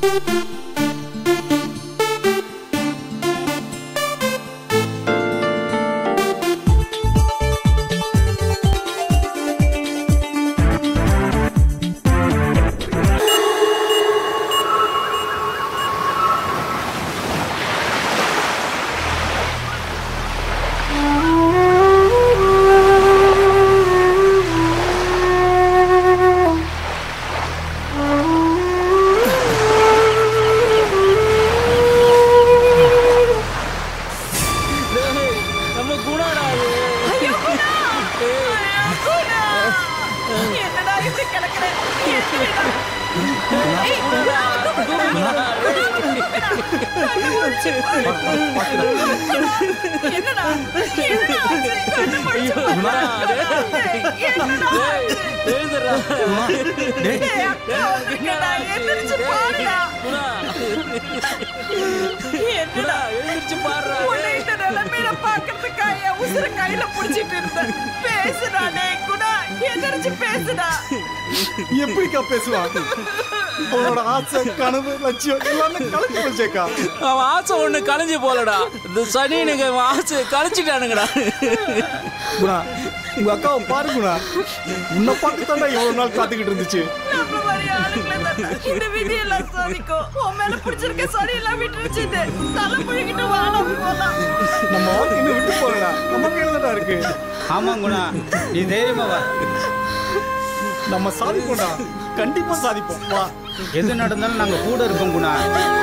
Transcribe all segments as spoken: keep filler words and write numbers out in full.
எப்படிக்கா பேசுவான்? அவனோட ஆசை கனவு லட்சியம் எல்லாமே கலைஞ்சு போச்சேக்கா. அவன் ஆசை ஒண்ணு கலைஞ்சு போலடா, இந்த சனினுங்க அவன் ஆசை கலைச்சிட்டானுங்கடா. குணா, உங்க அக்காவை பாருங்கண்ணா, உன்னை பார்த்து தாண்டா எவ்வளவு நாள் காத்துக்கிட்டு இருந்துச்சு. இந்த விதியெல்லாம் சோதிக்கும். உன் மேல பிடிச்சிருக்க சரி எல்லாம் விட்டுருச்சு. தலை புழுகிட்டு வாழ போலாம். நம்ம வாழ்க்கை இன்னும் விட்டு போகலடா, நம்ம கையில தான் இருக்கு. ஆமா குணா, நீ தைரியமா வா. நம்ம சாதிப்போம்டா, கண்டிப்பா சாதிப்போம். வா, எது நடந்தாலும் நாங்க கூட இருக்கோம் குணா.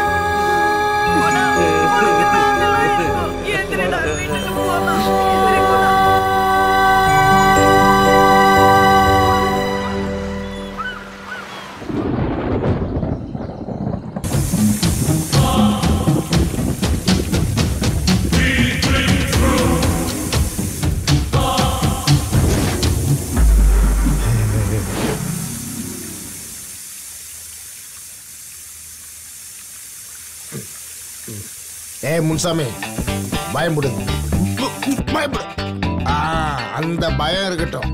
ஏய் முன்சாமி, பயம்படு பயப்படு. அந்த பயம் இருக்கட்டும்.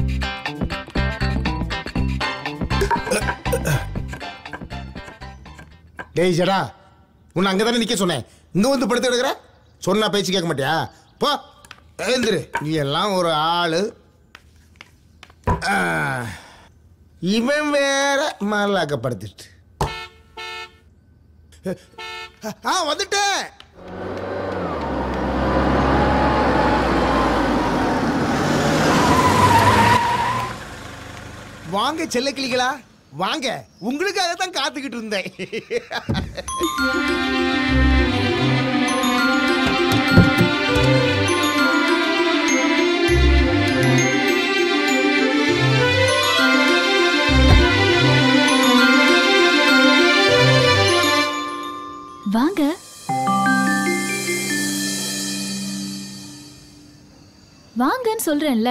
டேய் ஜடா, உன்னை அங்கதானே நிக்க சொன்னேன், இங்க வந்து படுத்து எடுக்கிற? சொன்னா பேச்சு கேட்க மாட்டியா? போ எழுந்துரு. நீ எல்லாம் ஒரு ஆளு. இவன் வேற மல்லாக்கப்படுத்திட்டு. ஆ வந்துட்டேன். வாங்க செல்ல கிளிகளா, வாங்க. உங்களுக்காக தான் காத்துக்கிட்டு இருந்தேன். வாங்க. வாங்கன்னு சொல்றேன்ல.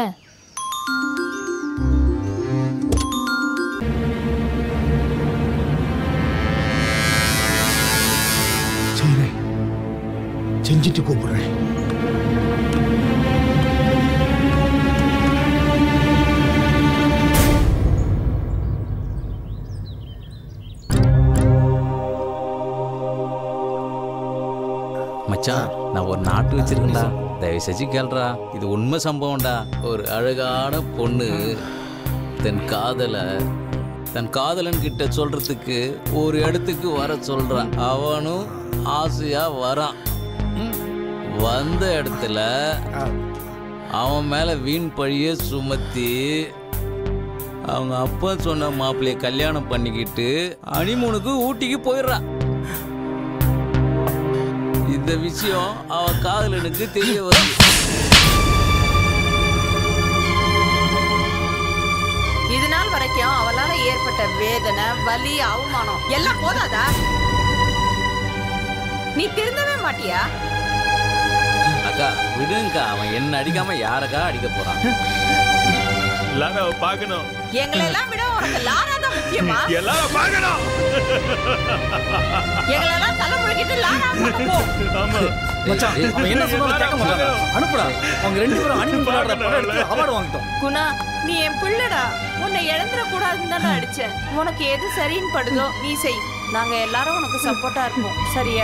செஞ்சுட்டு கூப்பிடுறேன். மச்சான், நான் ஒரு நாட்டு வச்சிருக்கேன்டா, தயவு செஞ்சு கேள்றா. இது உண்மை சம்பவம்டா. ஒரு அழகான பொண்ணு தன் காதல தன் காதலன் கிட்ட சொல்றதுக்கு ஒரு இடத்துக்கு வர சொல்றான். அவனும் ஆசையா வரான். வந்த இடத்துல அவன் மேல வீண் பழிய சுமத்தி அவங்க அப்பா சொன்ன மாப்பிள்ளைய கல்யாணம் பண்ணிக்கிட்டு ஹனிமூனுக்கு ஊட்டிக்கு போயிடுறான். இந்த விஷயம் அவன் காதலனுக்கு தெரிய வருது. இது நாள் வரைக்கும் அவளால ஏற்பட்ட வேதனை, வலி, அவமானம் எல்லாம் போதாதா? நீ திருந்தவே மாட்டியா? அக்கா விடுங்கக்கா, அவன் என்ன அடிக்காம யாரக்கா அடிக்க போறான்? லாராவை பார்க்கணும். எங்களை எல்லாம் விட உனக்கு லாரா தான் முக்கியமா? எல்லாரும் பார்க்கணும். எங்களை எல்லாம் தலை முழுகிட்டு லாரா பார்க்க போ. ஆமா மச்சான் அவன் என்ன சொன்னாலும் கேட்க மாட்டாங்க. அனுப்புடா. அவங்க ரெண்டு பேரும் அனுப்பி விளையாடுற படம் எடுத்து அவார்டு வாங்கிட்டோம். குணா நீ என் பிள்ளைடா. உன்னை இழந்துட கூடாதுன்னு தானே அடிச்சேன். உனக்கு எது சரின்னு படுதோ நீ செய். நாங்க எல்லாரும் உனக்கு சப்போர்ட்டா இருப்போம். சரியா?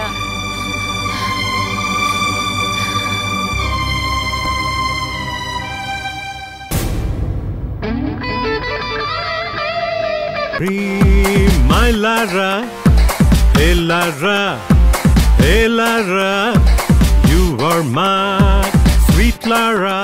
My Lara, hey Lara, hey Lara, you are my sweet Lara.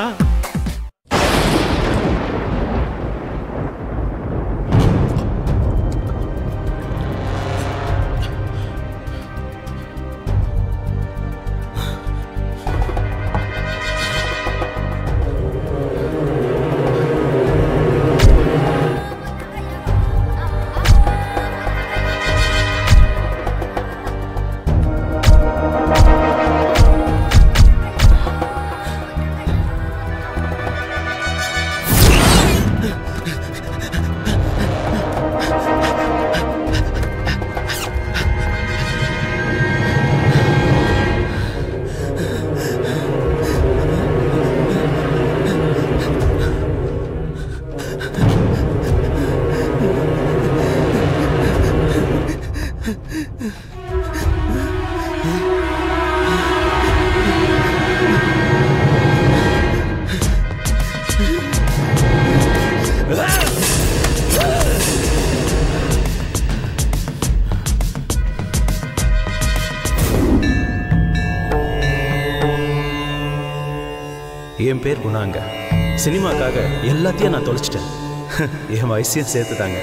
என் பேர் குணாங்க. சினிமாக்காக எல்லாத்தையும் நான் தொலைச்சிட்டேன். என் வயசையும் சேர்த்துட்டாங்க.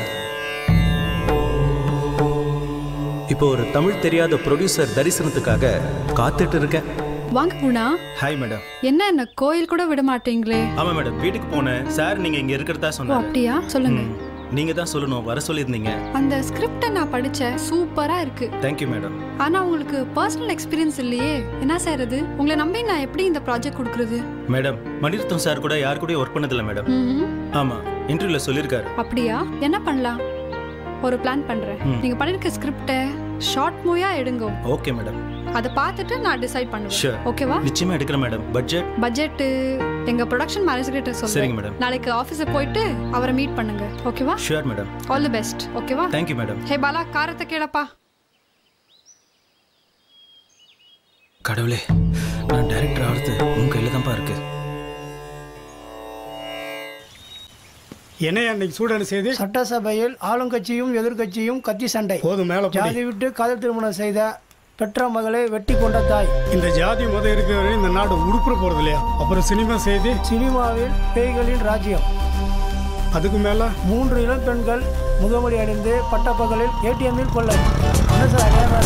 இப்போ ஒரு தமிழ் தெரியாத ப்ரொடியூசர் தரிசனத்துக்காக காத்துட்டு இருக்கேன். வாங்க குணா. Hi madam. என்ன என்ன கோயில் கூட விட மாட்டீங்களே? ஆமா மேடம், வீட்டுக்கு போனேன். சார் நீங்க இங்க இருக்கிறதா சொன்னாரு. அப்படியா? சொல்லுங்க. நீங்க தான் சொல்லணும், வர சொல்லியிருந்தீங்க. அந்த ஸ்கிரிப்டை நான் படிச்சேன், சூப்பரா இருக்கு. Thank you madam. ஆனா உங்களுக்கு பர்சனல் எக்ஸ்பீரியன்ஸ் இல்லையே, என்ன செய்யறது? உங்களை நம்பி நான் எப்படி இந்த ப்ராஜெக்ட் கொடுக்கறது? மேடம், மணிரத்னம் சார் கூட யார் கூட ஒர்க் பண்ணதில்லை மேடம். ஆமா, இன்டர்வியூல சொல்லியிருக்காரு. அப்படியா? என்ன பண்ணலாம்? ஒரு பிளான் பண்றேன். நீங்க பண்ணிருக்க ஸ்கிரிப்டை ஷார்ட் மூவியா எடுங்க. Okay madam. அதை பார்த்துட்டு நான் டிசைட் பண்ணுவேன். ஷூர். ஓகேவா? நிச்சயமா எடுக்கிறேன் மேடம். பட்ஜெட் பட்ஜெட் எங்க ப்ரொடக்ஷன் மேனேஜர் கிட்ட சொல்றேன். சரிங்க மேடம். நாளைக்கு ஆபீஸ்ல போயிட்டு அவரை மீட் பண்ணுங்க. ஓகேவா? Sure madam. All the best. ஓகேவா? Thank you madam. ஹே பாலா, காரத்தை கேளப்பா. கடவுளே, நான் டைரக்டர் ஆகிறது உன் கையில தான்ப்பா இருக்கு. என்ன அன்னைக்கு சூடான செய்தி? சட்டசபையில் ஆளுங்கட்சியும் எதிர்கட்சியும் கத்தி சண்டை. போதும் மேல ஜாதி விட்டு காதல் திருமணம் செய்த பெற்ற மகளை வெட்டி கொண்ட தாய். இந்த ஜாதி மதம் இருக்கிறவரை இந்த நாடு உடுப்புற போறது இல்லையா? அப்புறம் சினிமா செய்தி. சினிமாவில் பேய்களின் ராஜ்யம். அதுக்கு மேல மூன்று இளம் பெண்கள் முகமூடி அணிந்து பட்டப்பகலில் ஏடிஎம்மில் கொள்ளை. என்ன சார் அடையாளமா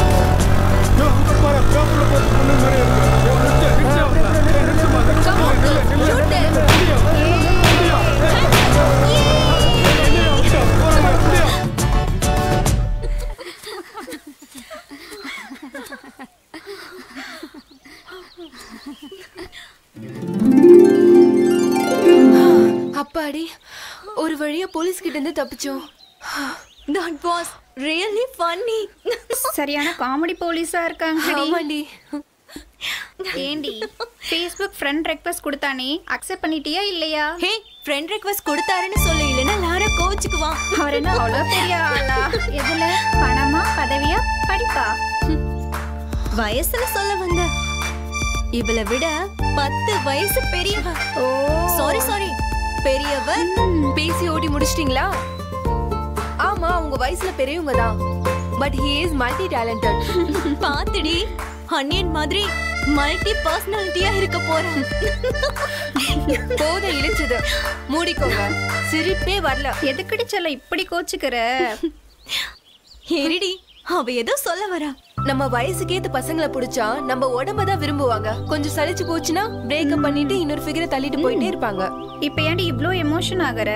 அப்பாடி, ஒரு வழியா போலீஸ் கிட்ட இருந்து தப்பிச்சோம். That was really funny. சரியான காமெடி போலீஸா இருக்காங்க. ஆமாடி. ஏண்டி, ஃபேஸ்புக் ஃப்ரெண்ட் ரெக்வெஸ்ட் கொடுத்தானே, அக்செப்ட் பண்ணிட்டியா இல்லையா? ஹே, ஃப்ரெண்ட் ரெக்வெஸ்ட் கொடுத்தாருன்னு சொல்லு, இல்லைன்னா லாரா கோச்சுக்குவான். அவர் என்ன அவ்வளோ பெரிய ஆளா? எதுல? பணமா, பதவியா, படிப்பா? வயசுல சொல்ல வந்த, இவளை விட பத்து வயசு பெரியவ. ஓ சாரி சாரி பெரியவர். பேசி ஓடி முடிச்சிட்டீங்களா? ஆமா, உங்க வயசுல பெரியவங்க தான். But he is multi talented. பாத்துடி, அன்னியன் மாதிரி மல்டி பர்சனாலிட்டியா இருக்க போறேன். போத இழிச்சது, மூடிக்கோங்க. சிரிப்பே வரல. எதுக்கடி சொல்ல இப்படி கோச்சுக்கிற? ஏறிடி, அவ ஏதோ சொல்ல வரா. நம்ம வயசுக்கு ஏத்த பசங்களை பிடிச்சா நம்ம உடம்ப தான் விரும்புவாங்க. கொஞ்சம் சலிச்சு போச்சுன்னா பிரேக்கப் பண்ணிட்டு இன்னொரு ஃபிகரை தள்ளிட்டு போயிட்டே இருப்பாங்க. இப்ப ஏன்டி இவ்ளோ எமோஷன் ஆகுற?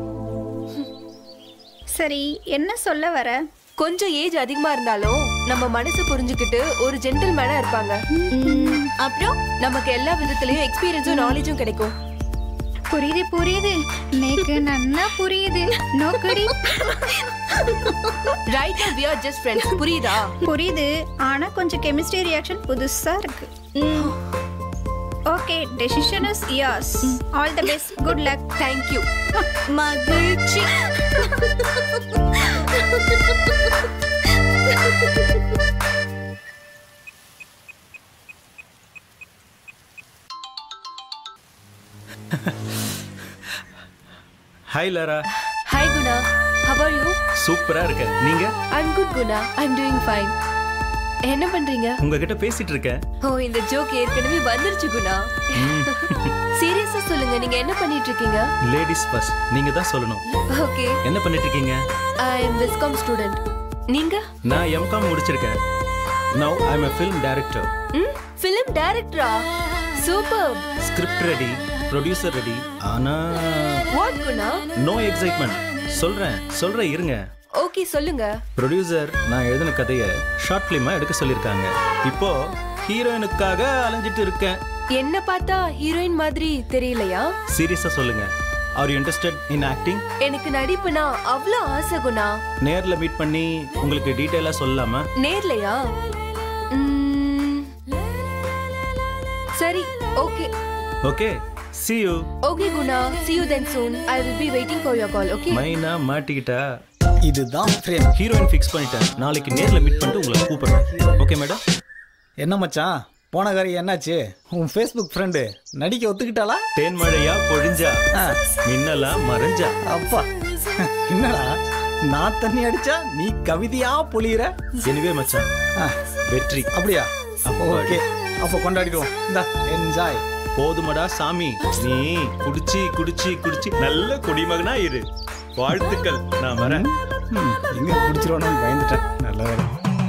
சரி, என்ன சொல்ல வர? கொஞ்சம் ஏஜ் அதிகமா இருந்தாலும் நம்ம மனசு புரிஞ்சுக்கிட்டு ஒரு ஜென்டில்மேனா இருப்பாங்க. அப்புறம் நமக்கு எல்லா விதத்திலயும் எக்ஸ்பீரியன்ஸும் நாலேஜும் கிடைக்கும். புரியுது புரியுது நேக்கு நன்னா புரியுது நோக்கடி right now we are just friends புரியுதா புரியுது ஆனா கொஞ்சம் கெமிஸ்ட்ரி ரியாக்ஷன் புதுசா இருக்கு okay decision is yours all the best good luck thank you மகிழ்ச்சி hi Laura. Hi Guna, how are you? சூப்பரா இருக்க. நீங்க? I'm good Guna, I'm doing fine. என்ன பண்றீங்க? உங்ககிட்ட பேசிட்டு இருக்கேன். ஓ இந்த ஜோக் ஏற்கனவே வந்துருச்சு குணா. சீரியஸா சொல்லுங்க, நீங்க என்ன பண்ணிட்டு இருக்கீங்க? லேடிஸ் ஃபர்ஸ்ட், நீங்க தான் சொல்லணும். ஓகே. என்ன பண்ணிட்டு இருக்கீங்க? I am Viscom student. நீங்க? நான் M Com முடிச்சிருக்கேன். Now I am a film director. ம் film director. Superb. Script ready, producer ready. ஆனா What குணா? No excitement. சொல்றேன், சொல்றேன் இருங்க. ஓகே சொல்லுங்க. ப்ரொடியூசர் நான் எழுதின கதையை ஷார்ட் ஃபிலிமா எடுக்க சொல்லிருக்காங்க. இப்போ ஹீரோயினுக்காக அலைஞ்சிட்டு இருக்கேன். என்ன பார்த்தா ஹீரோயின் மாதிரி தெரியலையா? சீரியஸா சொல்லுங்க. Are you interested in acting? எனக்கு நடிப்புனா அவ்வளவு ஆசை குணா. நேர்ல மீட் பண்ணி உங்களுக்கு டீடைலா சொல்லலாமா? நேர்லயா? சரி, okay. Okay. See you. Okay Guna, see you then soon. I will be waiting for your call, okay? மைனா மாட்டிக்கிட்டா. இதுதான் ஃப்ரேம். ஹீரோயின் ஃபிக்ஸ் பண்ணிட்டேன். நாளைக்கு நேர்ல மீட் பண்ணிட்டு உங்களை கூப்பிடுறேன். Okay madam? என்ன மச்சான் போன காரியம் என்னாச்சு? உன் ஃபேஸ்புக் ஃப்ரெண்டு நடிக்க ஒத்துக்கிட்டாளா? தேன்மழையா பொழிஞ்சா மின்னலா மறைஞ்சா. அப்பா என்னடா நான் தண்ணி அடிச்சா நீ கவிதையா பொழியிற. எனிவே மச்சான் வெற்றி. அப்படியா? ஓகே அப்போ கொண்டாடிடுவோம். இந்தா என்ஜாய். போதுமடா சாமி, நீ குடிச்சி குடிச்சி குடிச்சி நல்ல குடிமகனா இரு. வாழ்த்துக்கள். நான் வரேன். எங்க குடிச்சிருவானு பயந்துட்டேன். நல்ல வேலை.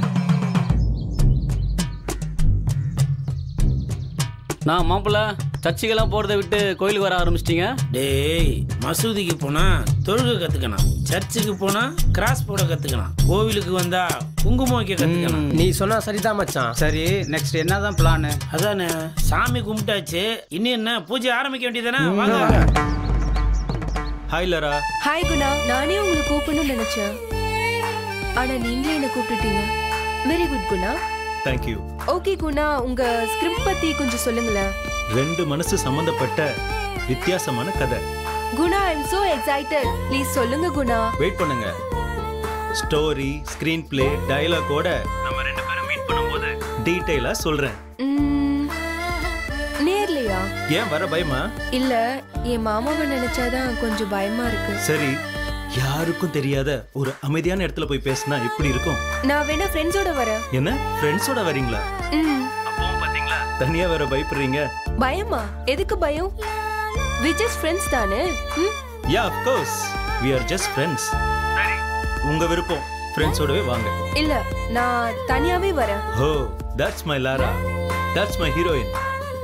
நான் மாப்பிள்ள சர்ச்சுக்கெல்லாம் போறதை விட்டு கோயிலுக்கு வர ஆரம்பிச்சிட்டீங்க? டேய், மசூதிக்கு போனா தொழுகை கத்துக்கணும், சர்ச்சுக்கு போனா கிராஸ் போட கத்துக்கணும், கோவிலுக்கு வந்தா குங்குமம் வைக்க கத்துக்கணும். நீ சொன்னா சரிதான் மச்சான். சரி, நெக்ஸ்ட் என்னதான் பிளான்? அதானே, சாமி கும்பிட்டாச்சு, இன்னும் என்ன பூஜை ஆரம்பிக்க வேண்டியதானே? வாங்க. Hi Laura. ஹாய் குணா, நானே உங்களை கூப்பிடணும்னு நினைச்சேன், ஆனா நீங்களே என்ன கூப்பிட்டுட்டீங்க. Very good Guna. Thank you. Okay Guna, உங்க ஸ்கிரிப்ட் பத்தி கொஞ்சம் சொல்லுங்களேன். ரெண்டு மனசு சம்பந்தப்பட்ட வித்தியாசமான கதை. Guna, I am so excited. Please சொல்லுங்க குணா. வெயிட் பண்ணுங்க. ஸ்டோரி, ஸ்கிரீன் பிளே, டயலாகோட நம்ம ரெண்டு பேரும் மீட் பண்ணும்போது டீடைலா சொல்றேன். நேர்லையா? ஏன் வர பயமா? இல்ல, என் மாமாவை நினைச்சாதான் கொஞ்சம் பயமா இருக்கு. சரி, யாருக்கும் தெரியாத ஒரு அமைதியான இடத்துல போய் பேசினா எப்படி இருக்கும்? நான் வேணா ஃப்ரெண்ட்ஸோட வரேன். என்ன ஃப்ரெண்ட்ஸோட வரீங்களா? ம். அப்பவும் பாத்தீங்களா தனியா வேற பயப்படுறீங்க. பயமா? எதுக்கு பயம்? we just friends தானே. ம். yeah of course we are just friends. சரி, உங்க விருப்பம். ஃப்ரெண்ட்ஸோடவே வாங்க. இல்ல, நான் தனியாவே வரேன். oh that's my Lara, that's my heroine.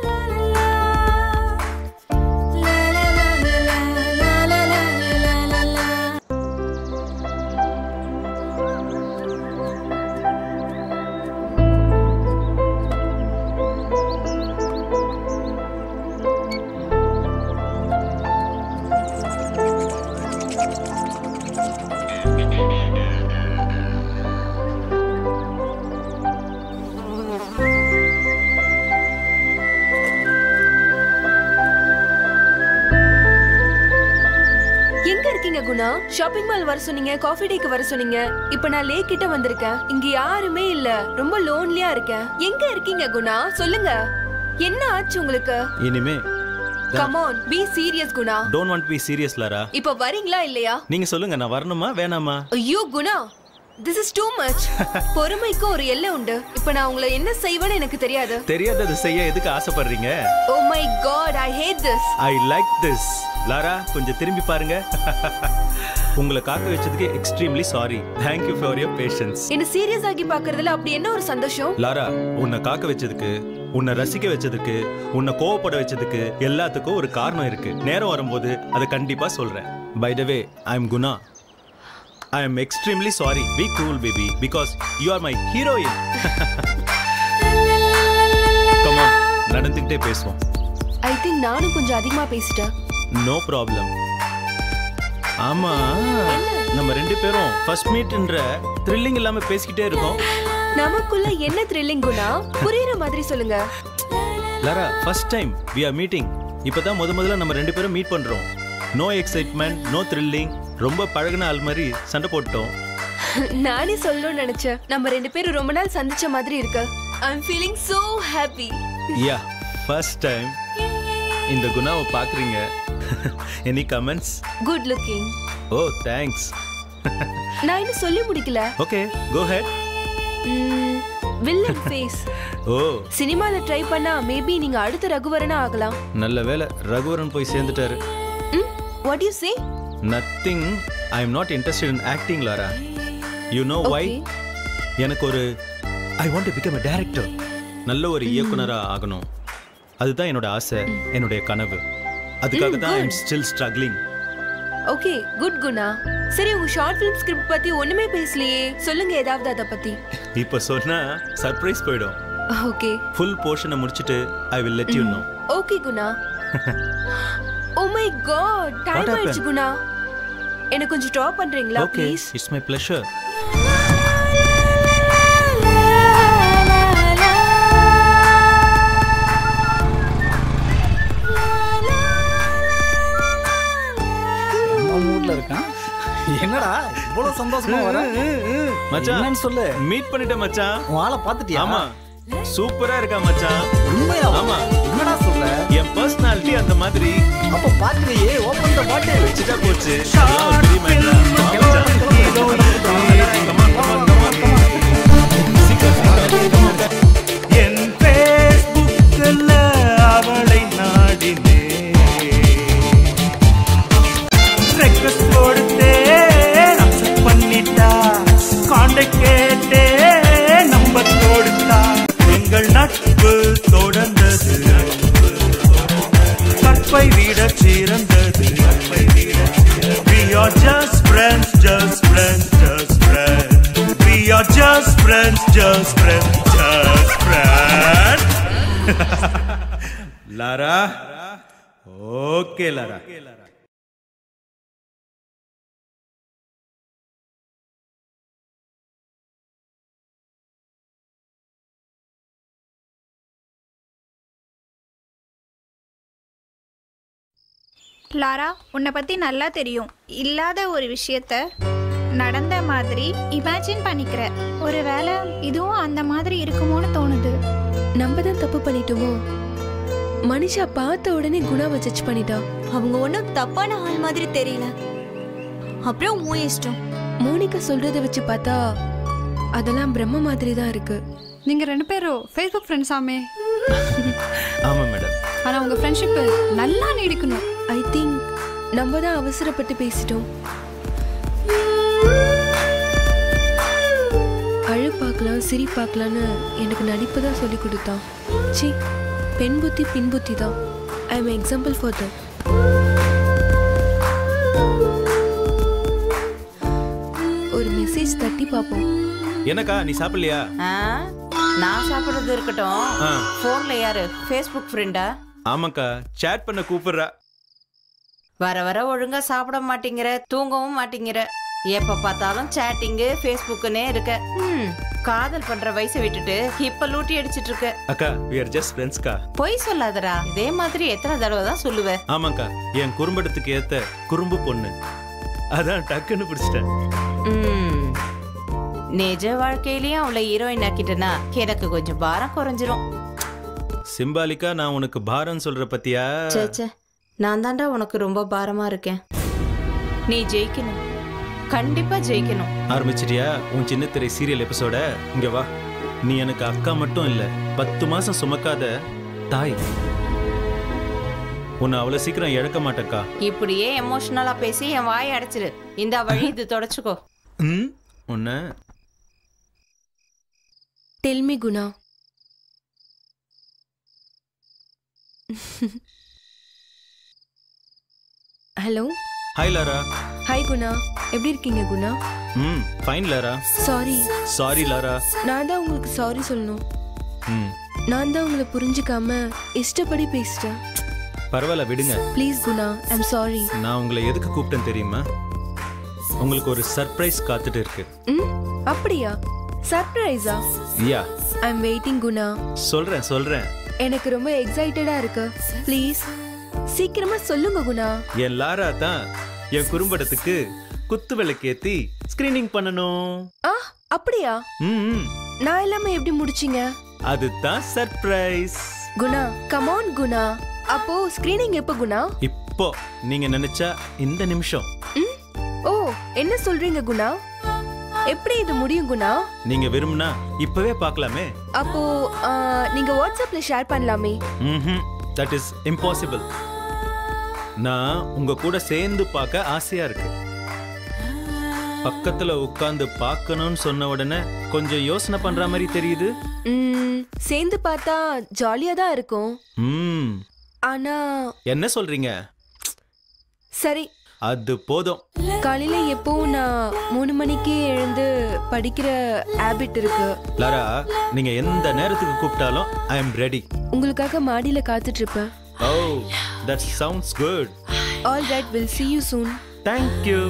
Guna, shopping mall வர சொன்னீங்க, காஃபி டேக்கு வர சொன்னீங்க. இப்ப நான் லேக் கிட்ட வந்திருக்கேன். இங்க யாருமே இல்ல, ரொம்ப லோன்லியா இருக்கேன். எங்க இருக்கீங்க குணா? சொல்லுங்க, என்ன ஆச்சு உங்களுக்கு? இனிமே come on, be serious Guna. don't want to be serious Lara. இப்ப வரீங்களா இல்லையா? நீங்க சொல்லுங்க, நான் வரணுமா வேணாமா? ஐயோ Guna, this is too much. பொறுமைக்கு ஒரு எல்லை உண்டு. இப்ப நான் உங்களை என்ன செய்வேன்னு எனக்கு தெரியாது. தெரியாதது செய்ய எதுக்கு ஆசைப்படுறீங்க? oh my god, I hate this. I like this. Lara, கொஞ்சம் திரும்பி பாருங்க. உங்களை காக்க வச்சதுக்கு extremely sorry. thank you for your patience. என்ன சீரியஸ் ஆகி பார்க்கறதுல அப்படி என்ன ஒரு சந்தோஷம்? லாரா, உன்னை காக்க வச்சதுக்கு, உன்னை ரசிக்க வச்சதுக்கு, உன்னை கோவப்பட வச்சதுக்கு எல்லாத்துக்கும் ஒரு காரணம் இருக்கு. நேரம் வரும்போது அதை கண்டிப்பா சொல்றேன். by the way, I am Guna. I am extremely sorry. Be cool baby, because you are my heroine. Come on, நடந்துக்கிட்டே பேசுவோம். I think நானும் கொஞ்சம் அதிகமா பேசிட்டேன். No problem. ஆமா, நம்ம ரெண்டு பேரும் ஃபர்ஸ்ட் மீட்ன்ற த்ரில்லிங் இல்லாம பேசிக்கிட்டே இருக்கோம். நமக்குள்ள என்ன த்ரில்லிங் குணா? புரியுற மாதிரி சொல்லுங்க. Lara, first time we are meeting. இப்பதான் முத முதல்ல நம்ம ரெண்டு பேரும் மீட் பண்றோம். No excitement, no thrilling. ரொம்ப பழகுன ஆள் மாதிரி சண்டை போட்டோம். நானே சொல்லணும்னு நினைச்சேன். நம்ம ரெண்டு பேரும் ரொம்ப நாள் சந்திச்ச மாதிரி இருக்கு. I am feeling so happy. Yeah, first time இந்த குணாவை பாக்குறீங்க. Any comments? Good looking. Oh, thanks. நான் இன்னும் சொல்லி முடிக்கல. Okay, go ahead. Villain face. Oh, சினிமால ட்ரை பண்ணா மேபி நீங்க அடுத்த ரகுவரனா ஆகலாம். நல்ல வேளை ரகுவரன் போய் சேர்ந்துட்டாரு. What do you say? Nothing. I am not interested in acting, Lara. You know why? எனக்கு ஒரு I want to become a director. நல்ல ஒரு இயக்குனரா ஆகணும். அதுதான் என்னோட ஆசை, என்னோட கனவு. அதுக்காக தான் I am still struggling. Okay, good Guna. சரி, உங்க ஷார்ட் ஃபிலிம் ஸ்கிரிப்ட் பத்தி ஒண்ணுமே பேசலையே. சொல்லுங்க ஏதாவது அத பத்தி. இப்போ சொன்னா சர்ப்ரைஸ் போய்டும். Okay. Full portion முடிச்சிட்டு I will let you know. Okay Guna. Oh my god, time ஆயிடுச்சு குணா. எனக்கு கொஞ்சம் ட்ராப் பண்றீங்களா please? Okay, it's my pleasure. என்னடா இவ்வளவு சந்தோஷமா வர? மச்சான் என்னன்னு சொல்லு. மீட் பண்ணிட்டேன் மச்சான். வாளை பாத்துட்டியா? ஆமா, சூப்பரா இருக்கா மச்சான். உண்மையா? ஆமா. என்னடா சொல்ற? என் பர்சனாலிட்டி அந்த மாதிரி. அப்ப பாத்துறியே, ஓபன் தி பாட்டில் வெச்சிட்டா போச்சு. அதெல்லாம் ஒரு பெரிய மேட்டரா? என் ஃபேஸ்புக்ல அவளை நாடினே, ரெக்வெஸ்ட் கொடுத்தே அக்செப்ட் பண்ணிட்டா, கான்டாக்ட் கேட்டே நம்பர் கொடுத்தா, எங்கள் நட்பு தொடர்ந்தது, கற்பை விட சிறந்தது. We are just friends, just friends, just friends. We are just friends, just friends, just friends. Lara? Okay, Lara. Lara, உன்னை பற்றி நல்லா தெரியும். இல்லாத ஒரு விஷயத்த நடந்த மாதிரி இமேஜின் பண்ணிக்கிற. ஒருவேளை இதுவும் அந்த மாதிரி இருக்குமோன்னு தோணுது. நம்ம தான் தப்பு பண்ணிட்டோமோ? மனிஷா பார்த்த உடனே குணாவை ஜட்ஜ் பண்ணிட்டா. அவங்க ஒன்றும் தப்பான ஆள் மாதிரி தெரியல. அப்புறம் உன் இஷ்டம். மோனிகா சொல்றதை வச்சு பார்த்தா அதெல்லாம் பிரம்ம மாதிரி தான் இருக்கு. நீங்க ரெண்டு பேரும் ஃபேஸ்புக் ஃப்ரெண்ட்ஸ் ஆமே. ஆமா மேடம். ஆனா உங்க ஃப்ரெண்ட்ஷிப் நல்லா நீடிக்கணும். ஐ திங்க் நம்ம தான் அவசரப்பட்டு பேசிட்டோம். அழு பார்க்கலாம், சிரி பார்க்கலான்னு எனக்கு நடிப்பு தான் சொல்லி கொடுத்தான். சி, பெண் புத்தி பின் புத்தி தான். I am example for that. ஒரு மெசேஜ் தட்டி பார்ப்போம். என்னக்கா, நீ சாப்பிடலையா? நான் சாப்பிடுறது இருக்கட்டும். போன்ல யாரு? ஃபேஸ்புக் ஃப்ரெண்டா? ஆமாக்கா, சாட் பண்ண கூப்பிடுறா. வர வர ஒழுங்கா சாப்பிட மாட்டேங்கிற, தூங்கவும் மாட்டேங்கிற. எப்ப பார்த்தாலும் சாட்டிங்கு ஃபேஸ்புக்குன்னே இருக்க. காதல் பண்ற வயசை விட்டுட்டு இப்ப லூட்டி அடிச்சிட்டு இருக்க. அக்கா, we are just friends கா. பொய் சொல்லாதடா. இதே மாதிரி எத்தனை தடவை தான் சொல்லுவேன்? ஆமாக்கா, என் குறும்படத்துக்கு ஏத்த குறும்பு பொண்ணு. அதான் டக்குன்னு பிடிச்சிட்டேன். நிஜ வாழ்க்கையிலயும் அவளை ஹீரோயின் ஆக்கிட்டனா எனக்கு கொஞ்சம் பாரம் குறைஞ்சிரும். சிம்பாலிக்கா நான் உனக்கு பாரம் சொல்ற பத்தியா? சேச்சே, நான் தாண்டா உனக்கு ரொம்ப பாரமா இருக்கேன். நீ ஜெயிக்கணும், கண்டிப்பா ஜெயிக்கணும். ஆரம்பிச்சிட்டியா உன் சின்ன திரை சீரியல் எபிசோட? இங்க வா. நீ எனக்கு அக்கா மட்டும் இல்ல, பத்து மாசம் சுமக்காத தாய். உன்னை அவ்வளவு சீக்கிரம் இழக்க மாட்டேக்கா. இப்படியே எமோஷனலா பேசி என் வாயை அடைச்சிரு. இந்த வழி இது தொடச்சுக்கோ. ம் உன்ன Tell me Guna. Hello. Hi Laura. Hi Guna, எப்படி இருக்கீங்க Guna? Hmm fine Lara. Sorry. Sorry Lara. நான் தான் உங்களுக்கு சாரி சொல்லணும். ம் நான் தான் உங்களை புரிஞ்சுக்காம இஷ்டப்படி பேசிட்டேன். பரவாயில்ல விடுங்க. Please Guna, I'm sorry. நான் உங்களை எதுக்கு கூப்பிட்டேன் தெரியுமா? உங்களுக்கு ஒரு சர்ப்ரைஸ் காத்துட்டு இருக்கு. ம், அப்படியா? சர்ப்ரைஸா? யா. I'm waiting Guna. சொல்றேன் சொல்றேன். எனக்கு ரொம்ப எக்ஸைட்டடா இருக்கு. ப்ளீஸ் சீக்கிரமா சொல்லுங்க குணா. என் லாரா தான் என் குறும்படத்துக்கு குத்து விளக்கேத்தி ஸ்கிரீனிங் பண்ணணும். ஆ, அப்படியா? ம். நான் எல்லாமே எப்படி முடிச்சீங்க? அதுதான் surprise. Guna, come on Guna. அப்போ ஸ்கிரீனிங் எப்ப குணா? இப்போ நீங்க நினைச்சா இந்த நிமிஷம். ம்? ஓ, என்ன சொல்றீங்க குணா? எப்படி இது முடியும் குணா? நீங்க விரும்பினா இப்பவே பார்க்கலாமே. அப்போ ஆ, நீங்க வாட்ஸ்அப்ல ஷேர் பண்ணலாமே. ம்ஹும், that is impossible. நான் உங்க கூட சேர்ந்து பார்க்க ஆசையா இருக்கு. பக்கத்துல உட்கார்ந்து பார்க்கணும்னு சொன்ன உடனே கொஞ்சம் யோசனை பண்ற மாதிரி தெரியுது. ம், சேர்ந்து பார்த்தா ஜாலியா தான் இருக்கும். ம். ஆனா என்ன சொல்றீங்க? சரி, அது போதும். காலையில எப்பவும் நான் மூணு மணிக்கே எழுந்து படிக்கிற ஹாபிட் இருக்கு. லாரா, நீங்க எந்த நேரத்துக்கு கூப்பிட்டாலும் ஐ அம் ரெடி. உங்களுக்காக மாடியில காத்துட்டு இருப்பேன். ஓ, that sounds good. All right, we'll see you soon. Thank you.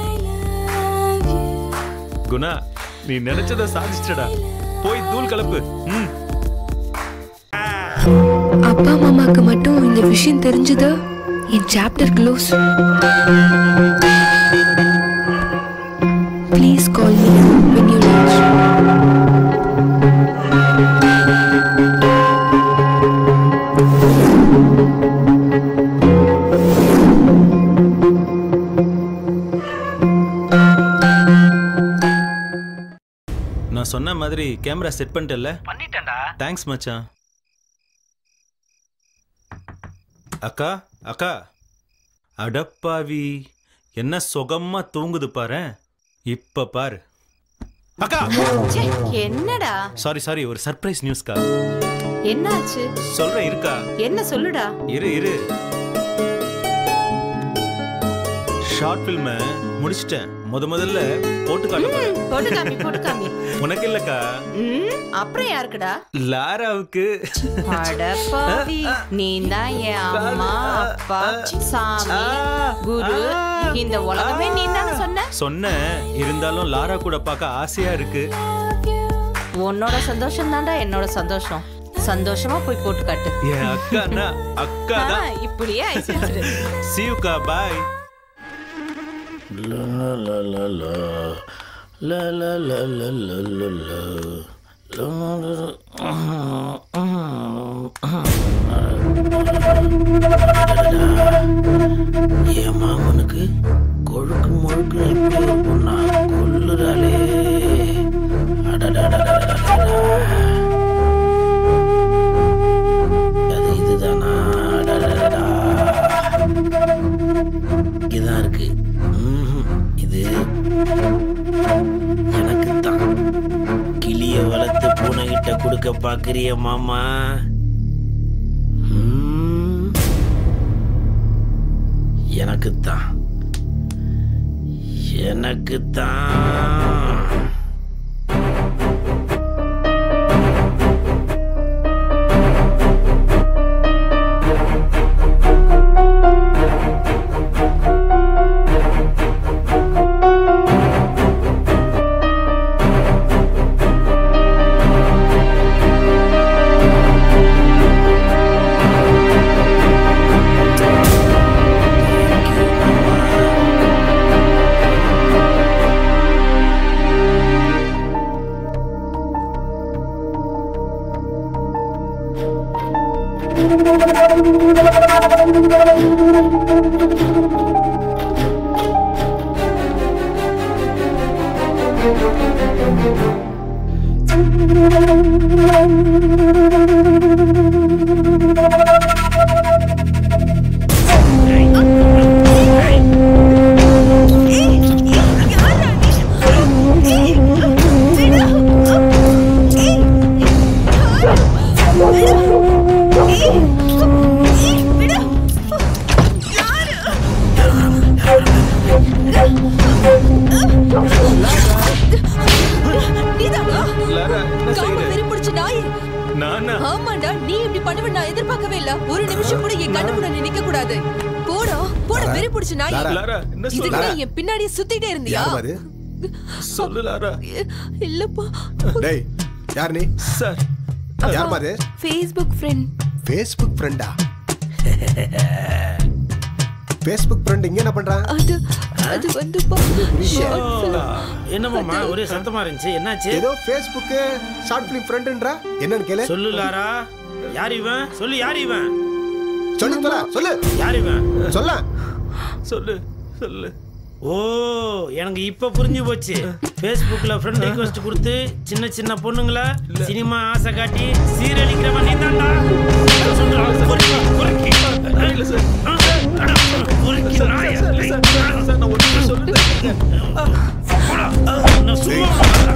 Guna, நீ நினைச்சத சாதிச்சிட்டடா. போய் தூள் கலப்பு. ம். அப்பா மாமாக்கு மட்டும் இந்த விஷயம் தெரிஞ்சது, என் chapter close. Please call me when you reach. நான் சொன்ன மாதிரி கேமரா செட் பண்ணிட்டேல்ல? பண்ணிட்டேன்டா. தேங்க்ஸ் மச்சான். அக்கா அக்கா, அடப்பாவி, என்ன சுகமா தூங்குது பாரு. இப்ப பாரு அக்கா. ச்சே, என்னடா? சாரி சாரி, ஒரு சர்ப்ரைஸ் நியூஸ்க்கா. என்னாச்சு? சொல்றேன் இருக்கா. என்ன சொல்லுடா? இரு இரு. ஷார்ட் ஃபில்ம் முடிச்சிட்டேன். முத முதல்ல போட்டு காட்ட போறேன். போட்டு காமி, போட்டு காமி. உனக்கு இல்லக்கா. ம், அப்புறம் யாருக்குடா? லாராவுக்கு. அடப்பாவி, நீதான் என் அம்மா, அப்பா, சாமி, குரு, இந்த உலகமே நீதானே சொன்ன. சொன்னேன், இருந்தாலும் லாரா கூட பார்க்க ஆசையா இருக்கு. உன்னோட சந்தோஷம் தான்டா என்னோட சந்தோஷம். சந்தோஷமா போய் போட்டு காட்டு. என் அக்கானா அக்கா தான். இப்படியே ஐசிடு. See you கா, bye. La la la la la la la la la la la la என் மாமனுக்கு கொழுக்கு முழுக்கு எப்படி இருக்கும்னா கொல்லுறாளே. அது இதுதானா? இங்கதான் இருக்கு. இது எனக்கு தான். கிளிய வளர்த்து பூனைகிட்ட கொடுக்க பாக்குறிய மாமா? எனக்கு தான், எனக்கு தான். நானா ஆமாண்டா, நீ இப்படி பண்ணுவ நான் எதிர்பார்க்கவே இல்ல. ஒரு நிமிஷம் கூட என் கண்ணு முன்னாடி நிக்க கூடாது. போடா போட வெறி பிடிச்சு நாய். லாரா, என்ன சொல்ற? இதுக்கு என் பின்னாடியே சுத்திட்டே இருந்தியா? சொல்லு லாரா. இல்லப்பா. டேய் யார் நீ? சார் யார் பாரு? Facebook friend. ஃபேஸ்புக் ஃப்ரெண்டா? ஃபேஸ்புக் ஃப்ரெண்ட் இங்க என்ன பண்றான்? அது அது வந்து என்னமாமா ஒரே சத்தமா இருந்துச்சு, என்னாச்சு? ஏதோ ஃபேஸ்புக் ஷார்ட் ஃபிலிம் ஃப்ரெண்ட்ன்றா, என்னன்னு கேளு. சொல்லு லாரா, யார் இவன்? சொல்லு யார் இவன்? சொல்லு தல, சொல்லு யார் இவன்? சொல்ல சொல்லு சொல்லு. ஓ, எனக்கு இப்ப புரிஞ்சு போச்சு. ஃபேஸ்புக்ல ஃப்ரெண்ட் ரிக்வெஸ்ட் கொடுத்து சின்ன சின்ன பொண்ணுங்கள சினிமா ஆசை காட்டி சீரழிக்கிறவன் நீ தான்டா. சொல்றா, பொறுக்கி பொறுக்கி. இல்ல சார். பொறுக்கி நாய். சார் நான் ஒரு நிமிஷம் சொல்றேன். போடா. நான் சும்மா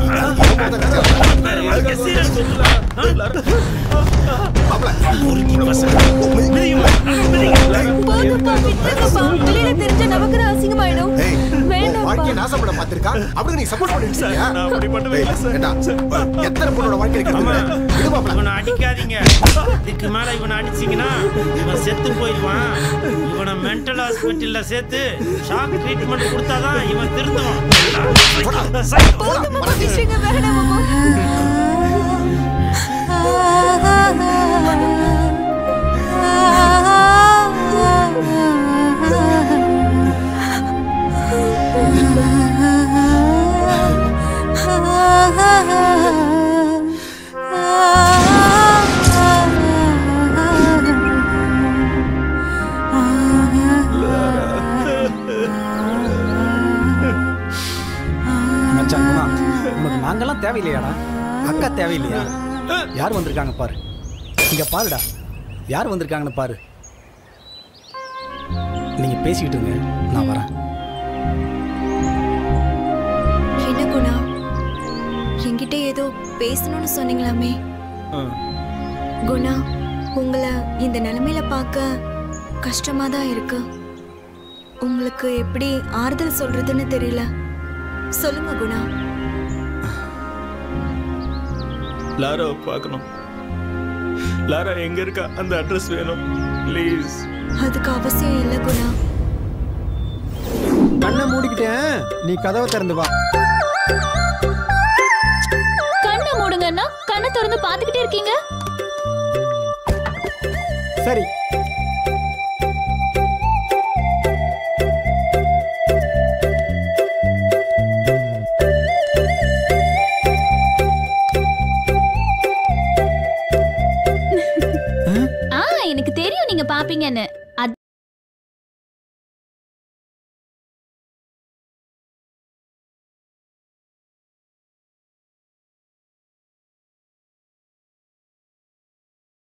அதுக்கு சீரியஸ் சொல்றா. மாப்ள பொறுக்கி பசங்க. போதுப்பா, விட்டுருங்கப்பா. வெளியில தெரிஞ்ச நமக்கு அசிங்கமாயிடும். வேண்டாம். வாழ்க்கையை நாசப்பட பார்த்திருக்கா, அப்படி நீ சப்போர்ட் பண்ணிட்டு இருக்கியா? நான் அப்படி பண்ணவே இல்ல சார். ஏண்டா எத்தனை பொண்ணோட வாழ்க்கை இருக்கு? விடு மாப்ள. இவனை அடிக்காதீங்க. இதுக்கு மேல இவனை அடிச்சீங்கன்னா இவன் செத்து போயிடுவான். இவனை மென்டல் ஹாஸ்பிட்டல்ல சேர்த்து ஷாக் ட்ரீட்மெண்ட் கொடுத்தாதான் இவன் திருந்துவான். போதுமா விஷயங்க வேண்டாமா? மச்சான் குணா, உனக்கு நாங்கெல்லாம் தேவையில்லையாடா? அக்கா தேவையில்லையா? யார் வந்திருக்காங்க பாரு. இங்க பாருடா, யார் வந்திருக்காங்கன்னு பாரு. நீங்க பேசிக்கிட்டு இருங்க, நான் வரேன். என்ன குணா, என்கிட்ட ஏதோ பேசணும்னு சொன்னீங்களாமே? குணா, உங்களை இந்த நிலைமையில பார்க்க கஷ்டமா தான் இருக்கு. உங்களுக்கு எப்படி ஆறுதல் சொல்றதுன்னு தெரியல. சொல்லுங்க குணா. லாரா பார்க்கணும். லாரா எங்க இருக்கா? அந்த அட்ரஸ் வேணும் ப்ளீஸ். அதுக்கு அவசியம் இல்லை குணா. கண்ணை மூடிக்கிட்டேன், நீ கதவை திறந்து வா. கண்ணை மூடுங்கன்னா கண்ணை திறந்து பார்த்துக்கிட்டே இருக்கீங்க. சரி. ஆ, எனக்கு தெரியும் நீங்க பாப்பீங்கன்னு.